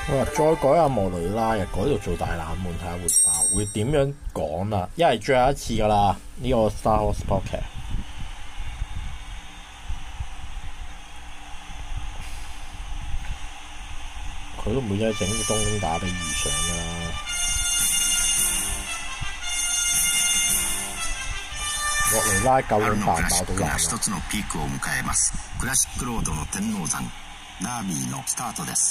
我話再改下莫雷拉，改到做大冷門，睇下會爆，會點樣講啊？因為最後一次㗎啦，呢、個 Star Wars Podcast。佢都唔會真係整東京打比遇上㗎啦。莫雷拉究竟爆唔爆到爛啊？ 一つのピークを迎えます。クラシックロードの天王山ダービーのスタートです。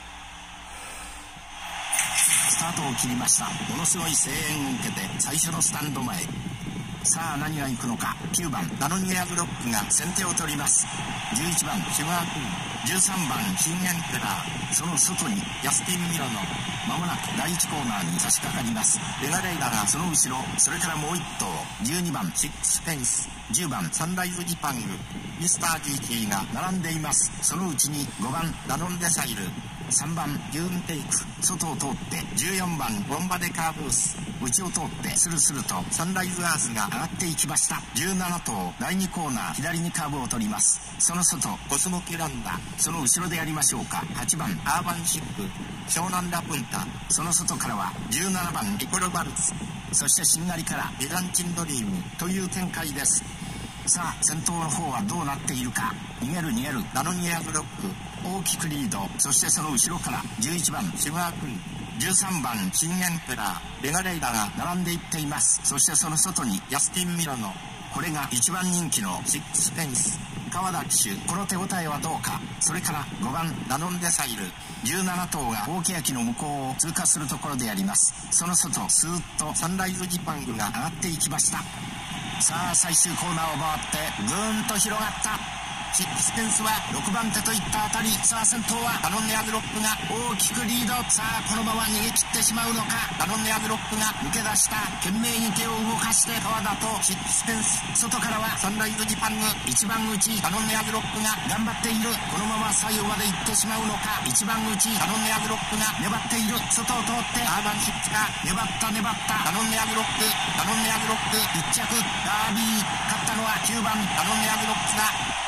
スタートを切りました。ものすごい声援を受けて最初のスタンド前。さあ何が行くのか。9番ダノンゲアグロックが先手を取ります。11番シュガークーン、13番シンエンペラー、その外にヤスティン・ミロノ。まもなく第1コーナーに差し掛かります。レガレイダがその後ろ、それからもう1頭、12番シックスフェンス、10番サンライズ・ジパング、ミスター GT が並んでいます。そのうちに5番ダノンデサイル、3番ユーンテイク、外を通って14番ボンバデカーブース、内を通ってスルスルとサンライズアーズが上がっていきました。17頭第2コーナー左にカーブを取ります。その外コスモキランダ、その後ろでやりましょうか。8番アーバンシップ、湘南ラプンタ、その外からは17番リコロバルツ、そしてしんがりからベダンチンドリームという展開です。さあ先頭の方はどうなっているか。逃げるダノニアブロック大きくリード。そしてその後ろから11番シュガークン、13番シンエンペラー、レガレイダが並んでいっています。そしてその外にヤスティン・ミロノ、これが1番人気のシックスフェンス川田騎手、この手応えはどうか。それから5番ダノンデサイル、17頭が大欅の向こうを通過するところであります。その外スーッとサンライズジパングが上がっていきました。さあ最終コーナーを回ってぐーんと広がった。シックスペンスは6番手といったあたり。さあ先頭はダノンネアグロックが大きくリード。さあこのまま逃げ切ってしまうのか。ダノンネアグロックが抜け出した。懸命に手を動かして川田とシックスペンス、外からはサンライズジパング、一番内ダノンネアグロックが頑張っている。このまま左右まで行ってしまうのか。一番内ダノンネアグロックが粘っている。外を通ってアーバンシップが粘ったダノンネアグロック、ダノンネアグロック1着ダービー。勝ったのは9番ダノンネアグロックが